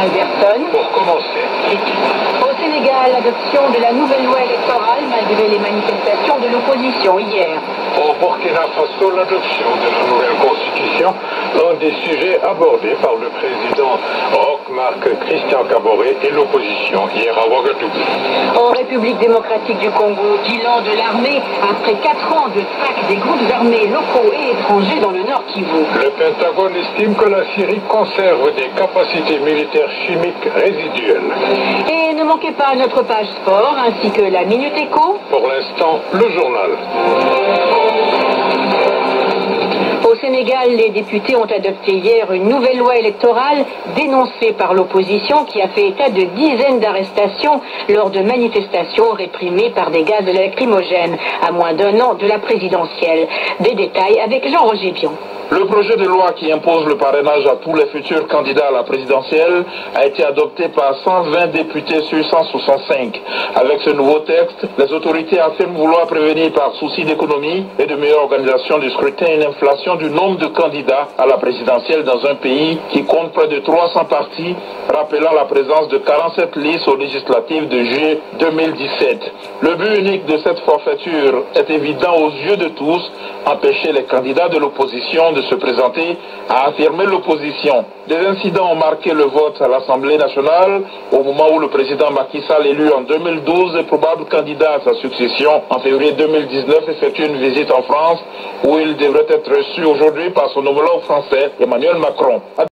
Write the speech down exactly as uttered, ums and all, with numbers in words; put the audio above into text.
Alberton. Pour commencer. Au Sénégal, l'adoption de la nouvelle loi électorale malgré les manifestations de l'opposition hier. Au Burkina Faso, l'adoption de la nouvelle constitution, un des sujets abordés par le président Roch-Marc Christian Kaboré et l'opposition hier à Ouagadougou. En République démocratique du Congo, bilan de l'armée après quatre ans de traque des groupes armés locaux et étrangers dans le Nord Kivu. Le Pentagone estime que la Syrie conserve des capacités militaires chimiques résiduelles. Et ne manquez pas notre page sport ainsi que la Minute Éco. Pour l'instant, le journal. Au Sénégal, les députés ont adopté hier une nouvelle loi électorale dénoncée par l'opposition qui a fait état de dizaines d'arrestations lors de manifestations réprimées par des gaz lacrymogènes à moins d'un an de la présidentielle. Des détails avec Jean-Roger Bion. Le projet de loi qui impose le parrainage à tous les futurs candidats à la présidentielle a été adopté par cent vingt députés sur cent soixante-cinq. Avec ce nouveau texte, les autorités affirment vouloir prévenir par souci d'économie et de meilleure organisation du scrutin une inflation du nombre de candidats à la présidentielle dans un pays qui compte près de trois cents partis, rappelant la présence de quarante-sept listes aux législatives de juillet deux mille dix-sept. Le but unique de cette forfaiture est évident aux yeux de tous, empêcher les candidats de l'opposition de se présenter à affirmer l'opposition. Des incidents ont marqué le vote à l'Assemblée nationale au moment où le président Macky Sall, élu en deux mille douze et probable candidat à sa succession en février deux mille dix-neuf, effectue une visite en France où il devrait être reçu aujourd'hui par son homologue français Emmanuel Macron.